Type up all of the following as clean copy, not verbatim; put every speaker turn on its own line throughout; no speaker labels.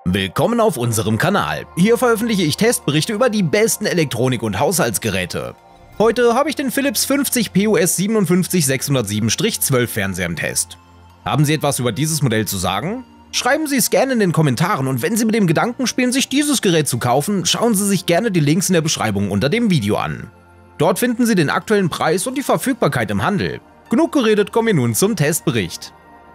Willkommen auf unserem Kanal. Hier veröffentliche ich Testberichte über die besten Elektronik- und Haushaltsgeräte. Heute habe ich den Philips 50 PUS 57607-12 Fernseher im Test. Haben Sie etwas über dieses Modell zu sagen? Schreiben Sie es gerne in den Kommentaren und wenn Sie mit dem Gedanken spielen, sich dieses Gerät zu kaufen, schauen Sie sich gerne die Links in der Beschreibung unter dem Video an. Dort finden Sie den aktuellen Preis und die Verfügbarkeit im Handel. Genug geredet, kommen wir nun zum Testbericht.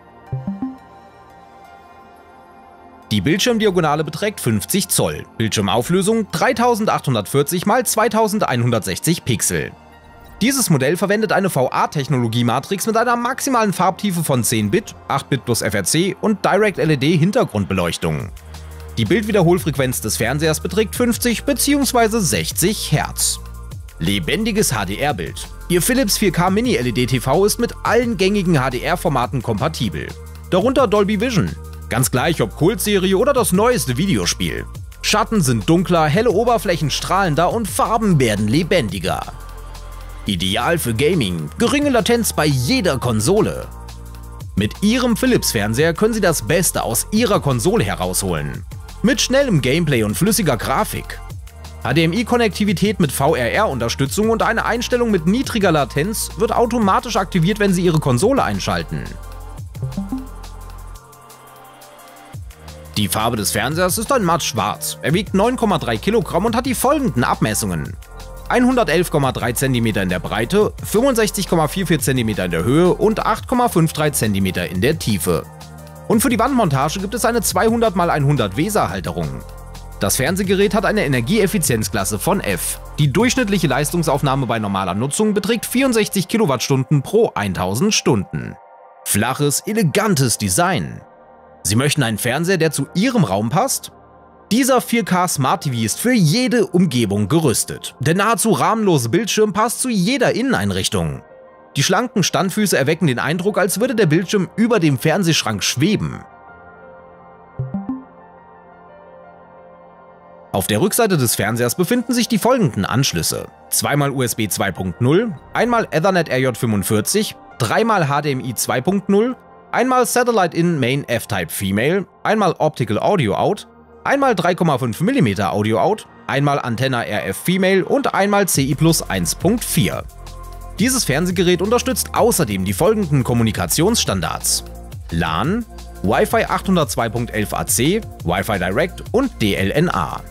Die Bildschirmdiagonale beträgt 50 Zoll, Bildschirmauflösung 3840 x 2160 Pixel. Dieses Modell verwendet eine VA-Technologie-Matrix mit einer maximalen Farbtiefe von 10 Bit, 8 Bit plus FRC und Direct-LED-Hintergrundbeleuchtung. Die Bildwiederholfrequenz des Fernsehers beträgt 50 bzw. 60 Hz. Lebendiges HDR-Bild. Ihr Philips 4K Mini-LED-TV ist mit allen gängigen HDR-Formaten kompatibel, darunter Dolby Vision. Ganz gleich ob Kultserie oder das neueste Videospiel. Schatten sind dunkler, helle Oberflächen strahlender und Farben werden lebendiger. Ideal für Gaming, geringe Latenz bei jeder Konsole. Mit Ihrem Philips-Fernseher können Sie das Beste aus Ihrer Konsole herausholen. Mit schnellem Gameplay und flüssiger Grafik. HDMI-Konnektivität mit VRR-Unterstützung und eine Einstellung mit niedriger Latenz wird automatisch aktiviert, wenn Sie Ihre Konsole einschalten. Die Farbe des Fernsehers ist ein mattschwarz. Er wiegt 9,3 Kilogramm und hat die folgenden Abmessungen: 111,3 cm in der Breite, 65,44 cm in der Höhe und 8,53 cm in der Tiefe. Und für die Wandmontage gibt es eine 200 x 100 Weser-Halterung. Das Fernsehgerät hat eine Energieeffizienzklasse von F. Die durchschnittliche Leistungsaufnahme bei normaler Nutzung beträgt 64 Kilowattstunden pro 1000 Stunden. Flaches, elegantes Design. Sie möchten einen Fernseher, der zu Ihrem Raum passt? Dieser 4K Smart TV ist für jede Umgebung gerüstet. Der nahezu rahmenlose Bildschirm passt zu jeder Inneneinrichtung. Die schlanken Standfüße erwecken den Eindruck, als würde der Bildschirm über dem Fernsehschrank schweben. Auf der Rückseite des Fernsehers befinden sich die folgenden Anschlüsse: zweimal USB 2.0, einmal Ethernet RJ45, dreimal HDMI 2.0, einmal Satellite-In Main F-Type Female, einmal Optical Audio Out, einmal 3,5 mm Audio Out, einmal Antenna RF Female und einmal CI Plus 1.4. Dieses Fernsehgerät unterstützt außerdem die folgenden Kommunikationsstandards: LAN, Wi-Fi 802.11 AC, Wi-Fi Direct und DLNA.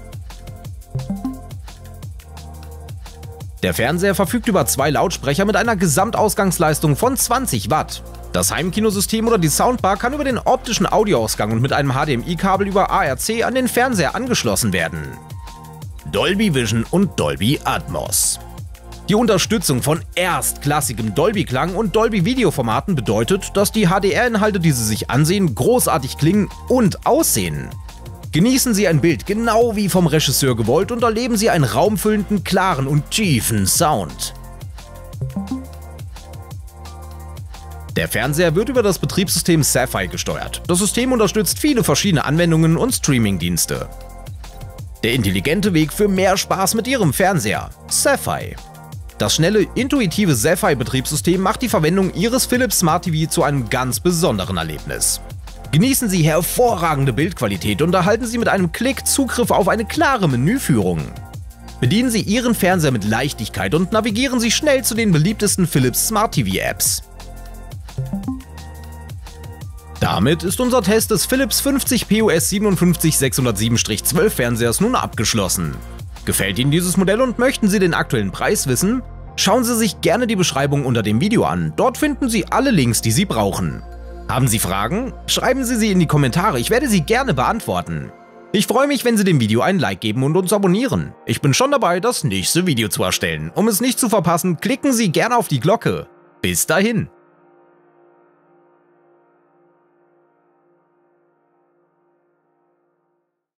Der Fernseher verfügt über zwei Lautsprecher mit einer Gesamtausgangsleistung von 20 Watt. Das Heimkinosystem oder die Soundbar kann über den optischen Audioausgang und mit einem HDMI-Kabel über ARC an den Fernseher angeschlossen werden. Dolby Vision und Dolby Atmos. Die Unterstützung von erstklassigem Dolby-Klang und Dolby-Video-Formaten bedeutet, dass die HDR-Inhalte, die Sie sich ansehen, großartig klingen und aussehen. Genießen Sie ein Bild genau wie vom Regisseur gewollt und erleben Sie einen raumfüllenden, klaren und tiefen Sound. Der Fernseher wird über das Betriebssystem Sapphire gesteuert. Das System unterstützt viele verschiedene Anwendungen und Streamingdienste. Der intelligente Weg für mehr Spaß mit Ihrem Fernseher: Sapphire. Das schnelle, intuitive Sapphire-Betriebssystem macht die Verwendung Ihres Philips Smart TV zu einem ganz besonderen Erlebnis. Genießen Sie hervorragende Bildqualität und erhalten Sie mit einem Klick Zugriff auf eine klare Menüführung. Bedienen Sie Ihren Fernseher mit Leichtigkeit und navigieren Sie schnell zu den beliebtesten Philips Smart TV-Apps. Damit ist unser Test des Philips 50 PUS 57607-12 Fernsehers nun abgeschlossen. Gefällt Ihnen dieses Modell und möchten Sie den aktuellen Preis wissen? Schauen Sie sich gerne die Beschreibung unter dem Video an, dort finden Sie alle Links, die Sie brauchen. Haben Sie Fragen? Schreiben Sie sie in die Kommentare, ich werde sie gerne beantworten. Ich freue mich, wenn Sie dem Video ein Like geben und uns abonnieren. Ich bin schon dabei, das nächste Video zu erstellen. Um es nicht zu verpassen, klicken Sie gerne auf die Glocke. Bis dahin.